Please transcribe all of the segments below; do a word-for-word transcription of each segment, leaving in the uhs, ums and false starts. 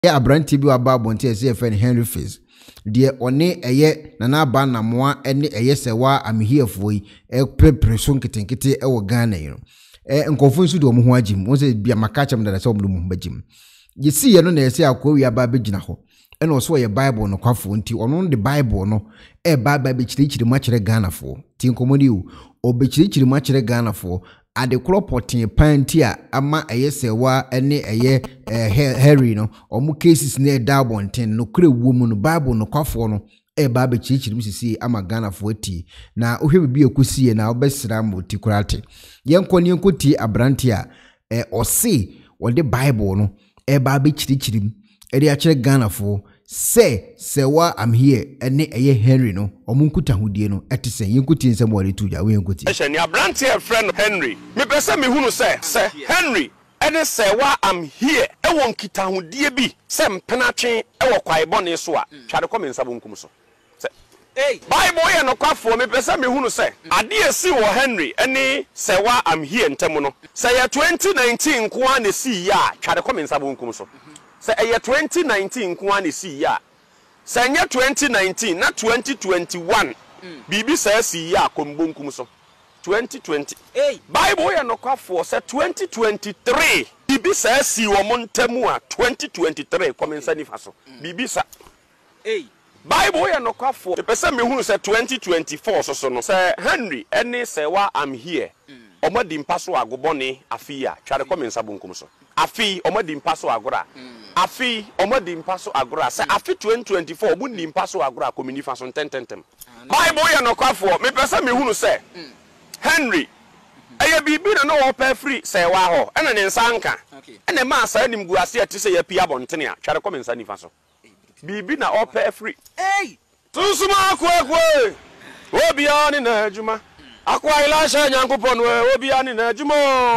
ya abranti bi waba bonte ese e friend Henry Fitz de one eye nana ba na moa ene eye Serwaa Amihere foi e prepre so nketenkete e wo Ghana yi no e nkofo nsu de omo ho agim won se bia maka chem da se omo mu bagim ye si ye no na ese akwa aba begina ho e na so ye Bible no kwafo nti ono de Bible no e ba ba be chirichiri ma kire Ghana fo ti nkomodi o obechirichiri ma kire Ghana fo ade kropotin panti a ama eye Serwaa ene eye Harry no omu cases na da bonten no kure wo mu no Bible no kwafo no e ba be chirichiri misisi ama Ghana fo ati na ohwe bibi ekusie na obesra mo ti kurate yenkoni yenkoti abranti a e ose wode Bible no e ba be chirichiri e de a kire Ghana fo se Serwaa Amihere ene eye Henry no omunkuta hudie no etise yenkuti nsem wale tuja we yenkuti ehye ni abranti e friend Henry me pese me hunu se se Henry ene Serwaa Amihere e won kita hudie bi se mpenatwe e wo kwae bone so a twade ko me nsabo nkum so se eh Bible ye no kwafo me pese me hunu se ade esi wo Henry ene Serwaa Amihere ntemu no se ya twenty nineteen ko an si ya twade ko me nsabo nkum so se eye twenty nineteen ko an si ya se nya twenty nineteen na twenty twenty-one mm. bibi se si ya kombonkum so twenty twenty hey Bible ya no kwafo se twenty twenty-three bibi se si wo montemu a twenty twenty-three komensa nifa so mm. bibi sa hey Bible ya no kwafo e pese me hunu se twenty twenty-four so so no se Henry ene Serwaa Amihere mm. omadi mpaso agobone afia tware komensa bonkum so afi omadi mpaso agora mm. afi omadi mpaso agora se afi twenty twenty-four bu ni mpaso agora komini fa so tententem Bible ya no kwafo me pese me hunu se mm. Henry eye bibi na no wo pa free Serwaa ho ena ne nsanka ena ma asa nim guase ati se ya pia bontene a tware komensa nifa so bibi na o pa free hey susuma akwa obi ani na adwuma akwa ilasha nyankopon obi ani na adwuma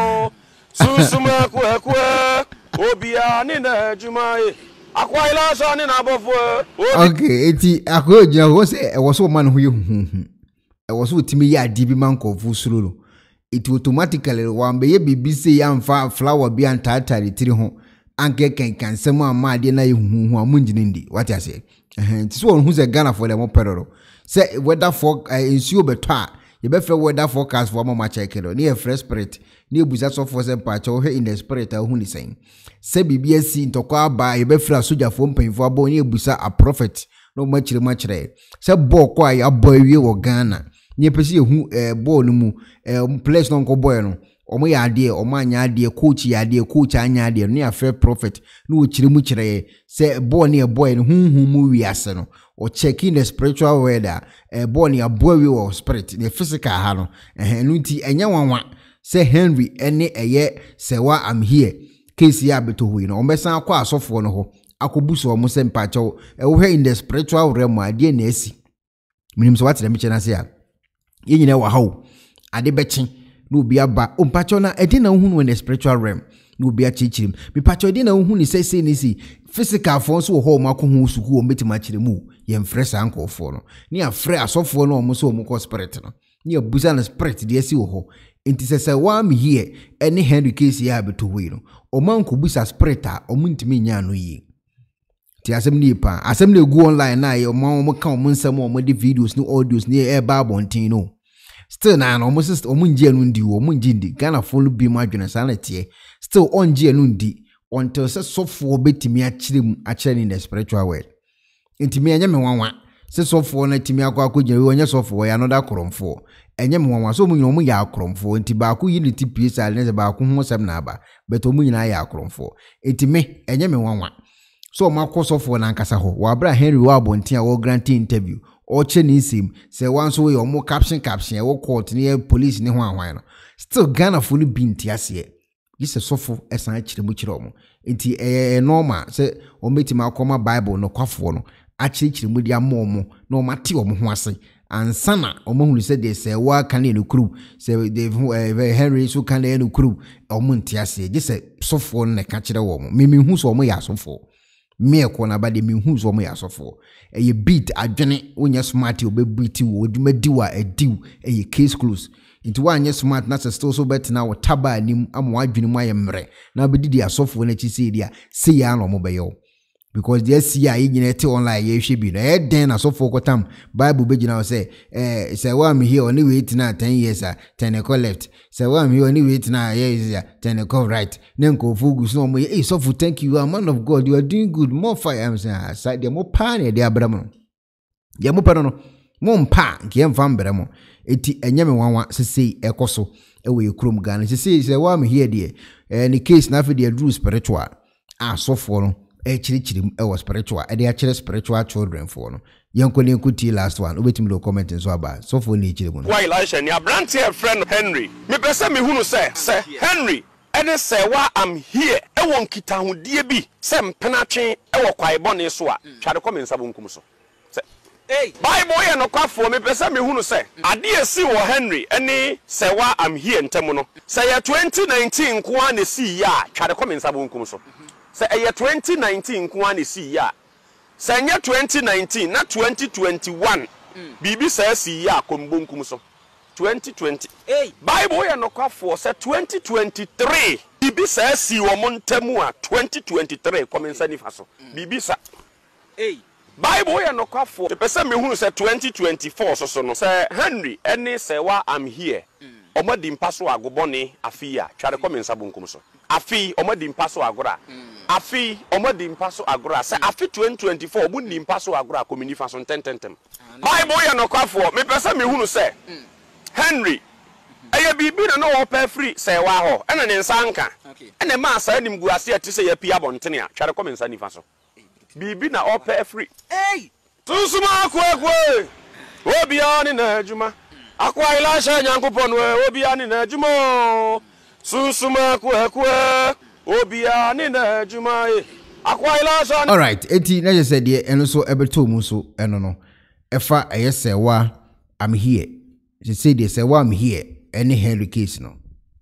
susuma akwa obi ani na adwuma akwa ilasha ni na abofo okay eti akwa gina ho se e wo so man ho ye huhu e wo so timi ya di bi man ko fu suru no it automatically wan be ye bibi se ya mfa flower bi antatari tiri ho anke kenkan sem ama de na ye huhu amunjini ndi what I say eh ti so won hu se Ghana for dem peroro se weather for ensuo beto a ye be fe weather forecast for mama check no ne fresh spirit ne ebusa so for se pa cho he in the spirit a hu ni sen se bibi asi ntokwa ba ye be fra soja for mpanfo abo ne ebusa a prophet no machire machire se bo kwa ya boy wie wo Ghana ne pesi ehu eh bo no mu eh place no nko boy no omo ya ade omo anya ade coach ya ade coach anya ade no ya fair prophet no wo chire mu chire se boy ne boy no hunhun mu wi ase no o checking the spiritual weather eh boy ne boy wi wo spirit the physical ha no eh no ti enya wanwa se Henry ene eye Serwaa Amihere case ya beto hui no ombesan akwa asofo no ho akobuso omo se mpacho e wo in the spiritual realm ade na esi minim so wate na meche na se ya yenyina wa hawo ade bechi no bi aba o mpacho na ede na hu no in the spiritual realm no bi achichirim bi pacho ede na hu ni sese ni si physical fo so ho ma ko hu suku o metima chiremu ye mfresa anko fo no ni afre asofo no omo so omo ko spirit no ni abusa na spirit de esi ho enti se Serwaa Amihere ene Henry case ya beto hui no o man ko busa spirit a omo ntimi nya no yi ti asem ni pa asem na egu online na ye omo omo ka omo nsem omo de videos no audios ni e ba bontin no still na no omo sister omo ngie no ndi omo ngie ndi Ghana follow bi ma adwene sa na tie still on ngie no ndi until se sofo betimi a kirem a kire in the spiritual world ntimi anya me wanwa se sofo na timi akwa akogye we onye sofo ya no da kromfo enye me wanwa so mu nyina omo ya kromfo nti ba ko yini ti pisa ne ba ko ho sem na aba beto mu nyina ya kromfo ntimi enye me wanwa so makosofo na nkasa ho wa bra Henry wa bontia wo grant interview o che ni sim se wan so we omo caption caption e wo court ni police ni ho anwan no still Ghana fully binti ase yise sofo esan akire mu kire omo enti eh normal se o meti ma akoma Bible no kwafo no akire kire mu dia mo omo no mate omo ho ase ansana omo hunu se de Serwaa kan no kru se de Henry so kan no kru omo nti ase yise sofo no ka kire wo omo mimi hu so omo ya sofo me ko na ba de me hu so mo ya sofo eye beat adwene onya smart obebeat wo oduma diwa adiw eye case close into one smart na still so bet na wo taba anim am adwene mu ayemre na bedidi asofo na chi se dia se ya no mo beyo because the see I in online ye should be there then as so for time Bible be now say eh say why I'm here only wait now ten years ah ten echo left say why I'm here only wait now years ten echo right then go focus no more eh so for thank you a man of God you are doing good more fire I'm saying side the more pan the abramo ya mo pa no mo mpa nke mfa mbramo eti enyame wanwa sesei ekoso ewe ekrom Ghana sesei say why I'm here there eh ni case na fe the true spiritual asofo no e chirichirim e was spiritual e dey achire spiritual children for no yankoni nkuti last one obetim lo comment nso aba so for ni chire mu no why Elisha ni abrante a friend Henry me pese me hunu say say Henry ene Serwaa Amihere e won kitahudie bi se mpenatwe e wo kwae bone so a twade kɔ me nsabo nkum so say hey Bible ye no kwafo me pese me hunu say ade esi wo Henry ene Serwaa Amihere ntemu no say ya twenty nineteen ko an esi ya twade kɔ me nsabo nkum so say eh twenty nineteen ko an esi ya say nya twenty nineteen na twenty twenty-one bibi say si ya kombonkum so twenty twenty hey Bible ya no kwafo say twenty twenty-three bibi say si wo montamu a twenty twenty-three komensa nifa so bibi sa hey Bible ya no kwafo te pese me hunu say twenty twenty-four so so no say Henry ene Serwaa Amihere omadi mpaso agobone afia tware komensa bonkum so afi omadi mpaso agora afi omadi mpaso agora say afi twenty twenty-four obu mpaso agora komini fa so ten ten ten Bible ya no kwafo me pese me hunu say Henry eye bibi na no wo pa free Serwaa ho ena ne nsanka ena ma asa nim guase ati say ya pia bontene a tware komensa nifa so bibi na o pa free hey susuma akwa obi ani na adwuma akwa Elisha nyankopon we obi ani na adwuma susuma akwa obi ani na adwuma akwa Elisha. All right eti na je said e no so ebeto mu so eno no efa eye Serwaa Amihere she said the Serwaa Amihere any Henry case no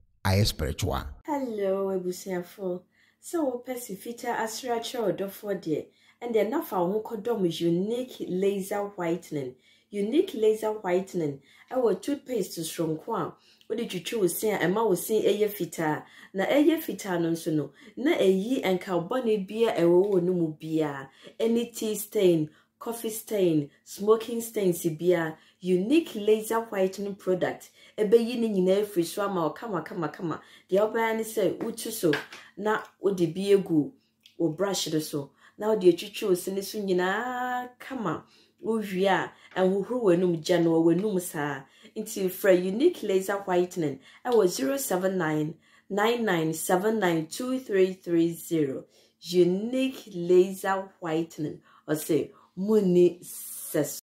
I spiritual. Hello ebusiafo so wo pesifita asracha odofo de and then nafa ho kodom unique laser whitening unique laser whitening our toothpaste stronko a wo de twitwi wo sin a ema wo sin eye fita na eye fita no nso no na eyi enka bone bia ewo wo no mu bia any tea stain coffee stain smoking stain sibia unique laser whitening product ebe yi ni nyina free so ama kama kama kama de oba ni say utu so na odi bi egu o brush do so na odi etwitwi o sene so nyina kama wo hwie a enhohoro wanum gya no wanum saa into for unique laser whitening I was zero seven nine nine nine seven nine two three three zero unique laser whitening or say muni ses